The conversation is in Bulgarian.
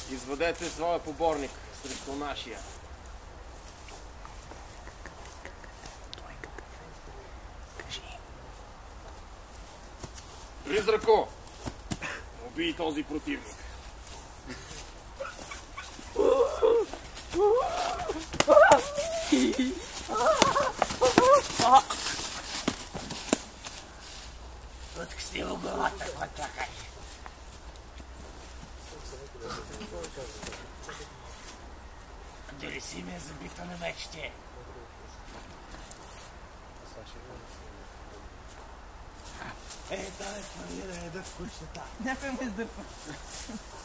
Извадете своя поборник срещу нашия. Призрако! Убий този противник. Откъсни му главата, какво чакай? Дали си ме забита на мечите? Ей, там е планира, едът кучета. Някой ме издърпа.